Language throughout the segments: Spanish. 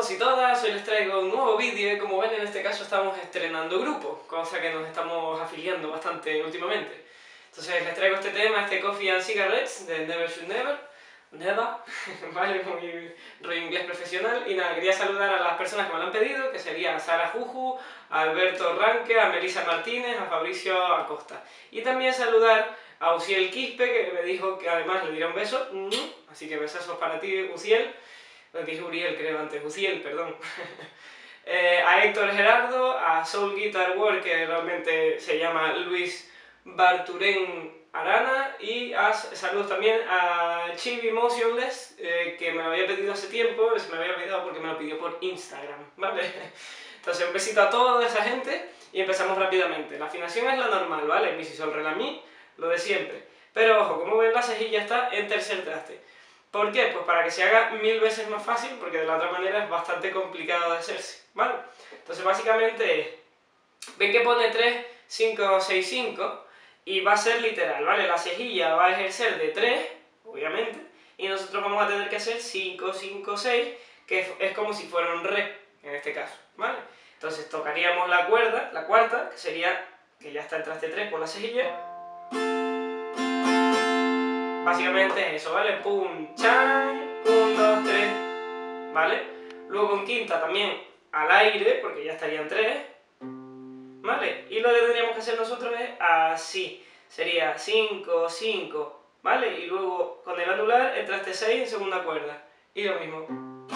todos y todas, hoy les traigo un nuevo vídeo y como ven en este caso estamos estrenando grupo, cosa que nos estamos afiliando bastante últimamente. Entonces les traigo este tema, este Coffee and Cigarettes de Never Should Never, vale, muy rollo inglés profesional. Y nada, quería saludar a las personas que me lo han pedido, que sería a Sara Juju, a Alberto Ranque, a Melissa Martínez, a Fabricio Acosta. Y también saludar a Uciel Quispe, que me dijo que además le diera un beso, así que besazos para ti, Uciel. Dije Uriel, creo antes, Uciel, perdón. A Héctor Gerardo, a Soul Guitar World, que realmente se llama Luis Barturén Arana, y saludos también a Chibi Motionless, que me lo había pedido hace tiempo, se me había olvidado porque me lo pidió por Instagram, ¿vale? Entonces un besito a toda esa gente y empezamos rápidamente. La afinación es la normal, ¿vale? Mi, si, sol, re, la, mi, lo de siempre. Pero ojo, como ven la cejilla está en tercer traste. ¿Por qué? Pues para que se haga 1000 veces más fácil, porque de la otra manera es bastante complicado de hacerse, ¿vale? Entonces básicamente ven que pone 3, 5, 6, 5 y va a ser literal, ¿vale? La cejilla va a ejercer de 3, obviamente, y nosotros vamos a tener que hacer 5, 5, 6, que es como si fuera un re, en este caso, ¿vale? Entonces tocaríamos la cuerda, la cuarta, que sería, que ya está en traste 3 por la cejilla. Básicamente es eso, ¿vale? Pum, chan, 1, 2, 3, ¿vale? Luego con quinta también al aire, porque ya estarían 3, ¿vale? Y lo que tendríamos que hacer nosotros es así, sería 5, 5, ¿vale? Y luego con el anular el traste 6 en segunda cuerda, y lo mismo,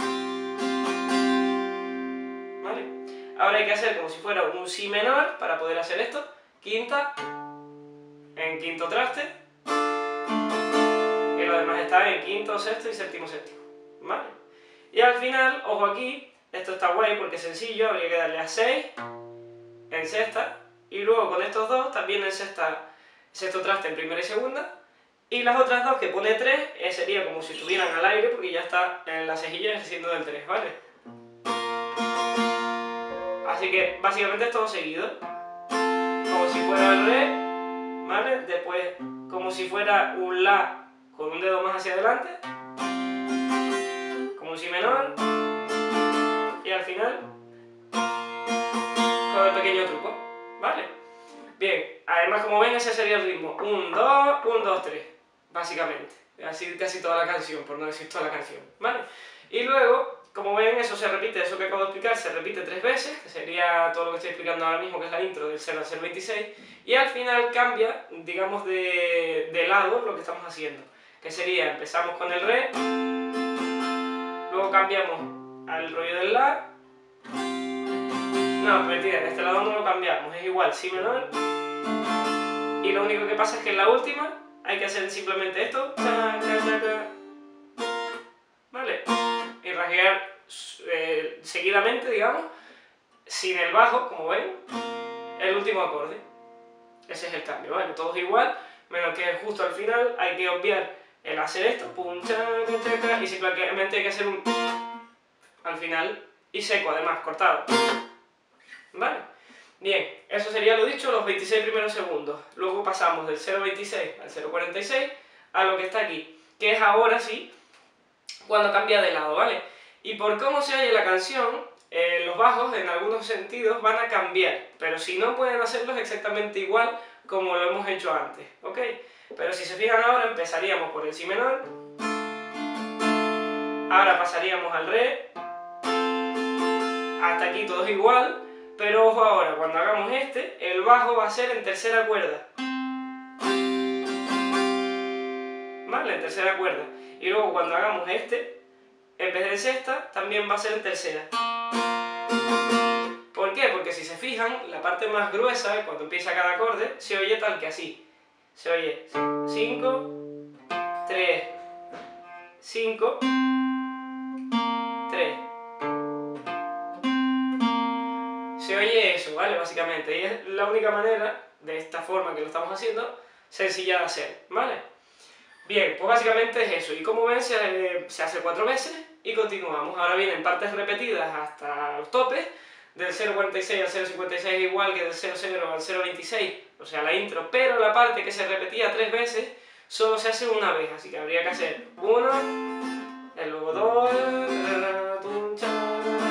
¿vale? Ahora hay que hacer como si fuera un si menor para poder hacer esto, quinta, en quinto traste, y lo demás está en quinto, sexto y séptimo, ¿vale? Y al final, ojo aquí, esto está guay porque es sencillo, habría que darle a 6 en sexta, y luego con estos dos también en sexto traste en primera y segunda, y las otras dos que pone 3 sería como si estuvieran al aire porque ya está en la cejilla ejerciendo del 3, ¿vale? Así que básicamente es todo seguido, como si fuera el re, ¿vale? Después como si fuera un la con un dedo más hacia adelante, como un si menor, y al final con el pequeño truco, ¿vale? Bien, además como ven ese sería el ritmo, 1, 2, 1, 2, 3, básicamente, así casi toda la canción, por no decir toda la canción, ¿vale? Y luego, como ven, eso se repite, eso que acabo de explicar, se repite 3 veces, que sería todo lo que estoy explicando ahora mismo, que es la intro del 0 al 026, y al final cambia, digamos, de lado lo que estamos haciendo, que sería, empezamos con el re, luego cambiamos al rollo del la, no, mentira, en este lado no lo cambiamos, es igual, si menor, y lo único que pasa es que en la última hay que hacer simplemente esto, ¿vale? Y rasguear seguidamente, digamos, sin el bajo, como ven, el último acorde. Ese es el cambio, ¿vale? Todo es igual, menos que justo al final hay que obviar el hacer esto, pum, y simplemente hay que hacer un al final, y seco además, cortado, ¿vale? Bien, eso sería lo dicho, los 26 primeros segundos. Luego pasamos del 0.26 al 0.46 a lo que está aquí, que es ahora sí, cuando cambia de lado, ¿vale? Y por cómo se oye la canción, los bajos en algunos sentidos van a cambiar, pero si no pueden hacerlos exactamente igual como lo hemos hecho antes, ¿ok? Pero si se fijan ahora, empezaríamos por el si menor, ahora pasaríamos al re, hasta aquí todo es igual, pero ojo ahora, cuando hagamos este, el bajo va a ser en tercera cuerda, ¿vale? En tercera cuerda. Y luego cuando hagamos este, en vez de sexta, también va a ser en tercera. ¿Por qué? Porque si se fijan, la parte más gruesa, cuando empieza cada acorde, se oye tal que así. Se oye 5, 3, 5, 3. Se oye eso, ¿vale? Básicamente. Y es la única manera, de esta forma que lo estamos haciendo, sencilla de hacer, ¿vale? Bien, pues básicamente es eso. Y como ven, se hace 4 veces y continuamos. Ahora vienen partes repetidas hasta los topes, del 0.46 al 0.56 igual que del 0.0 al 0.26, o sea la intro, pero la parte que se repetía 3 veces solo se hace una vez, así que habría que hacer 1, luego 2,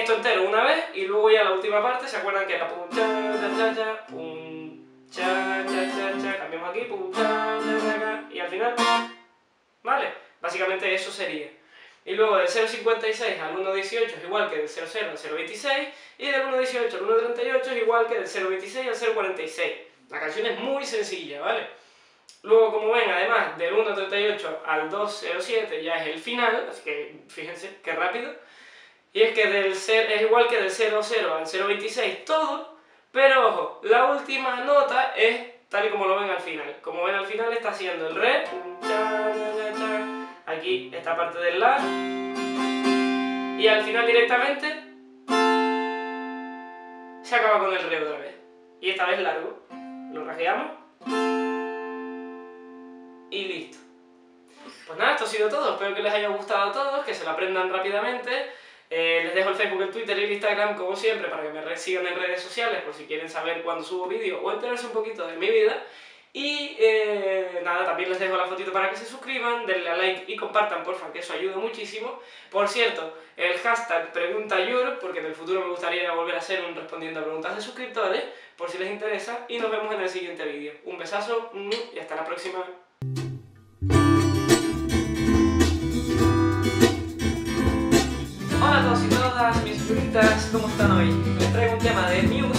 esto entero una vez y luego ya la última parte, ¿se acuerdan que era pum cha cha cha cha, pum cha cha cha cha, cambiamos aquí, pum cha cha cha cha, y al final, ¿vale? Básicamente eso sería. Y luego del 0.56 al 1.18 es igual que del 0.0 al 0.26, y del 1.18 al 1.38 es igual que del 0.26 al 0.46. La canción es muy sencilla, ¿vale? Luego, como ven, además, del 1.38 al 2.07 ya es el final, así que fíjense qué rápido. Y es que es igual que del 0.0 al 0.26 todo, pero ojo, la última nota es tal y como lo ven al final. Como ven al final está haciendo el re, aquí esta parte del la, y al final directamente se acaba con el re otra vez. Y esta vez largo, lo rasgueamos y listo. Pues nada, esto ha sido todo, espero que les haya gustado a todos, que se lo aprendan rápidamente. Les dejo el Facebook, el Twitter y el Instagram como siempre para que me sigan en redes sociales por si quieren saber cuándo subo vídeo o enterarse un poquito de mi vida. Y nada, también les dejo la fotito para que se suscriban, denle a like y compartan, porfa, que eso ayuda muchísimo. Por cierto, el hashtag PreguntaYur, porque en el futuro me gustaría volver a hacer un respondiendo a preguntas de suscriptores, por si les interesa, y nos vemos en el siguiente vídeo. Un besazo y hasta la próxima. Hola a todos y todas, mis figuritas, ¿cómo están hoy? Les traigo un tema de Mew